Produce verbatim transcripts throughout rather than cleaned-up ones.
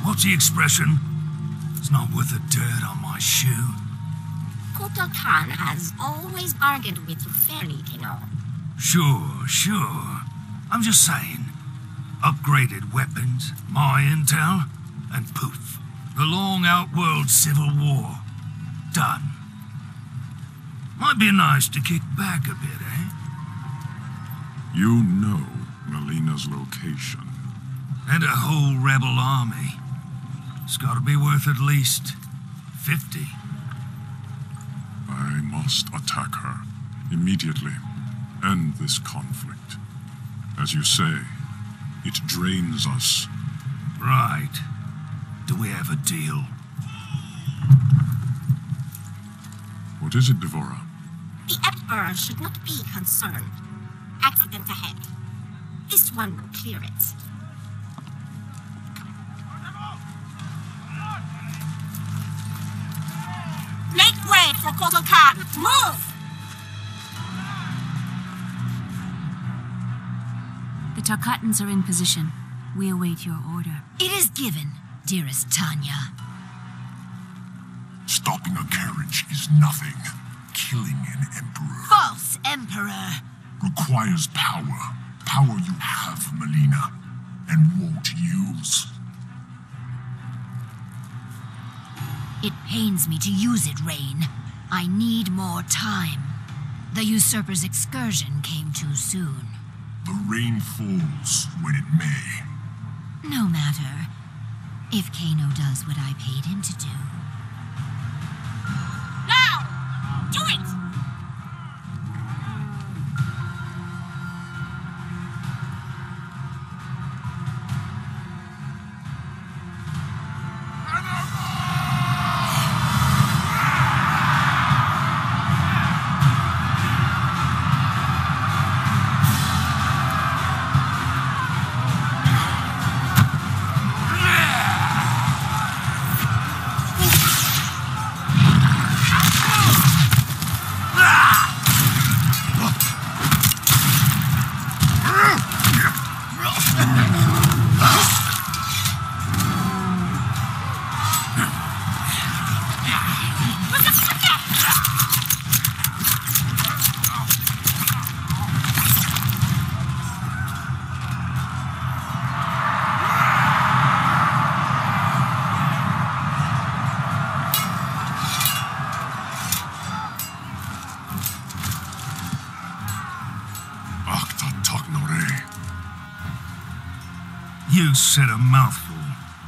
What's the expression? It's not worth the dirt on my shoe. Kotal Khan has always bargained with you fairly, Kano. Sure, sure. I'm just saying. Upgraded weapons, my intel, and poof. The long outworld civil war. Done. Might be nice to kick back a bit, eh? You know Melina's location. And a whole rebel army. It's gotta be worth at least fifty. I must attack her immediately. End this conflict. As you say, it drains us. Right. Do we have a deal? What is it, D'Vorah? The Emperor should not be concerned. Accident ahead. This one will clear it. Make way for Kotal Khan! Move! The Tarkatans are in position. We await your order. It is given, dearest Tanya. Stopping a carriage is nothing. Killing an emperor False Emperor! requires power. Power you have, Melina, and won't use. It pains me to use it, Rain. I need more time. The usurper's excursion came too soon. The rain falls when it may. No matter. If Kano does what I paid him to do. Now! Do it! You said a mouthful.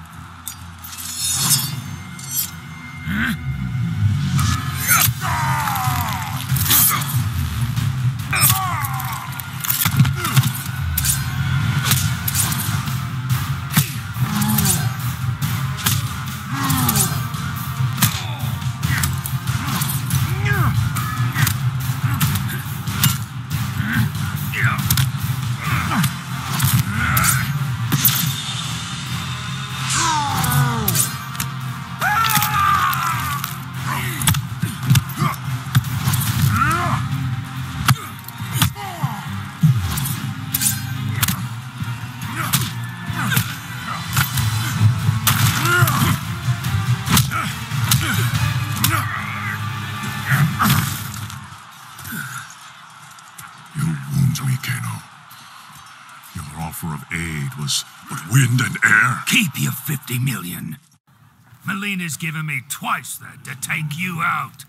Wind and air? Keep your fifty million. Melina's given me twice that to take you out.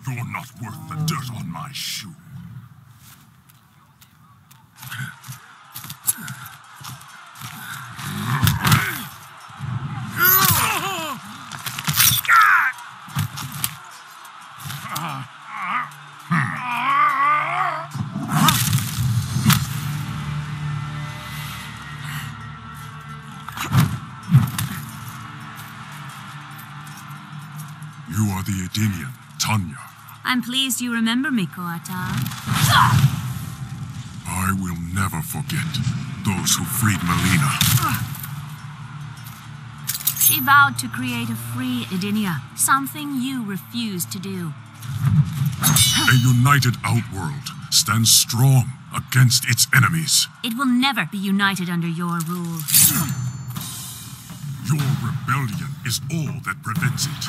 You're not worth the dirt on my shoe. You are the Edenian, Tanya. I'm pleased you remember me, Koatar. I will never forget those who freed Melina. She vowed to create a free Edenia, something you refused to do. A united Outworld stands strong against its enemies. It will never be united under your rule. Your rebellion is all that prevents it.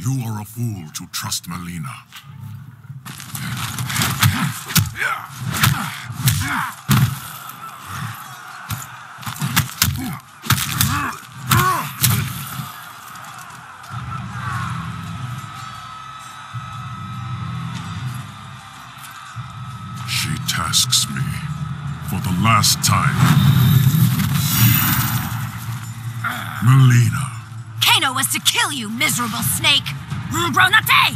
You are a fool to trust Melina. She tasks me for the last time. Melina. Kano was to kill you, miserable snake! Gronate!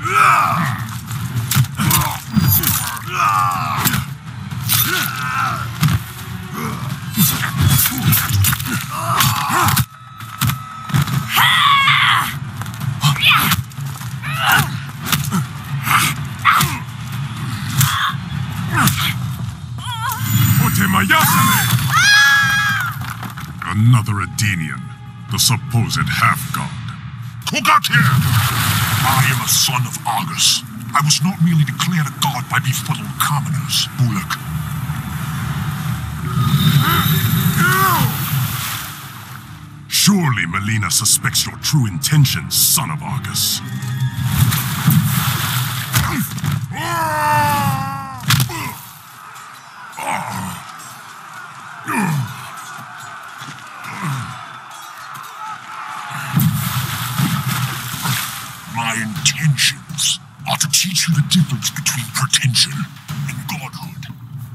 Another Edenian, the supposed half-god. Kogatyr! I am a son of Argus. I was not merely declared a god by befuddled commoners, Bulak. Surely Melina suspects your true intentions, son of Argus. My intentions are to teach you the difference between pretension and godhood.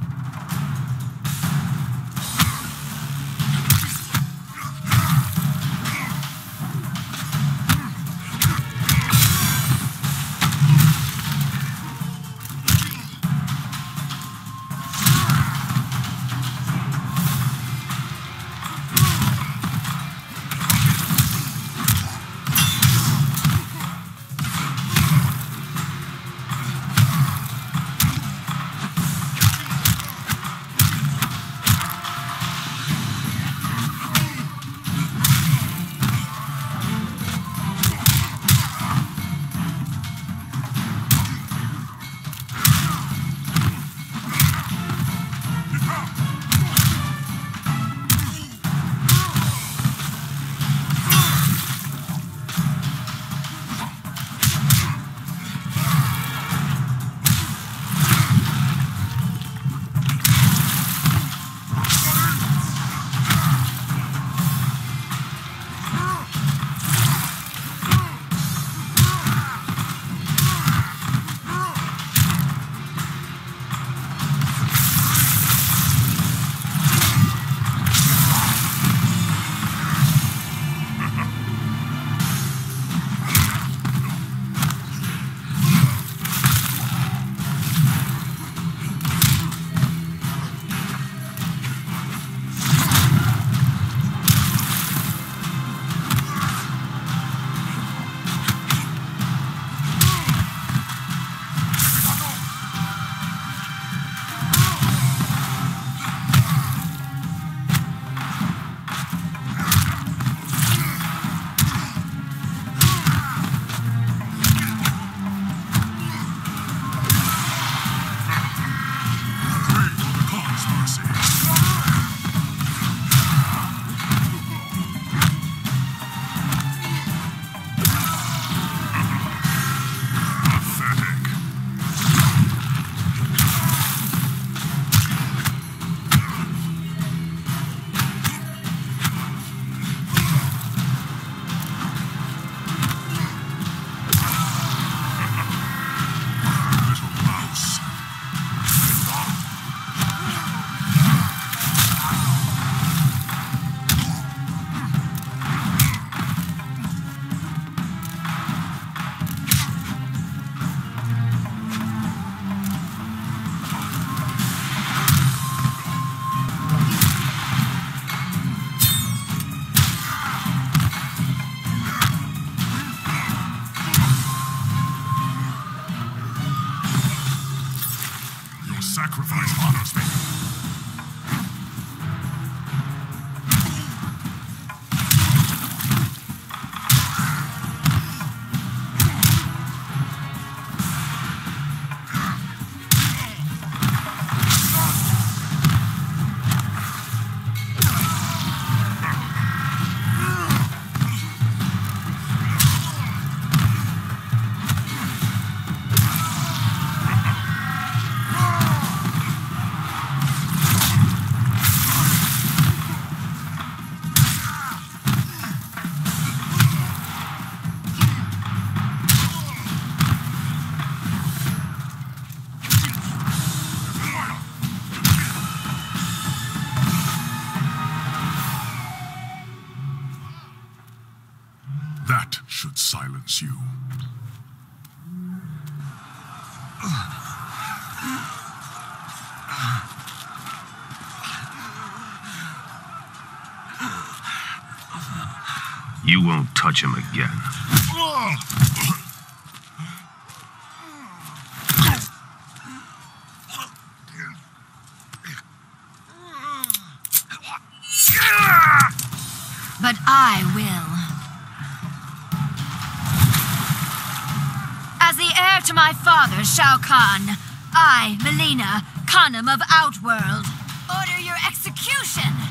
Sacrifice honors me. bless you. You won't touch him again. But I will. As the heir to my father, Shao Kahn, I, Melina, Khanum of Outworld, order your execution!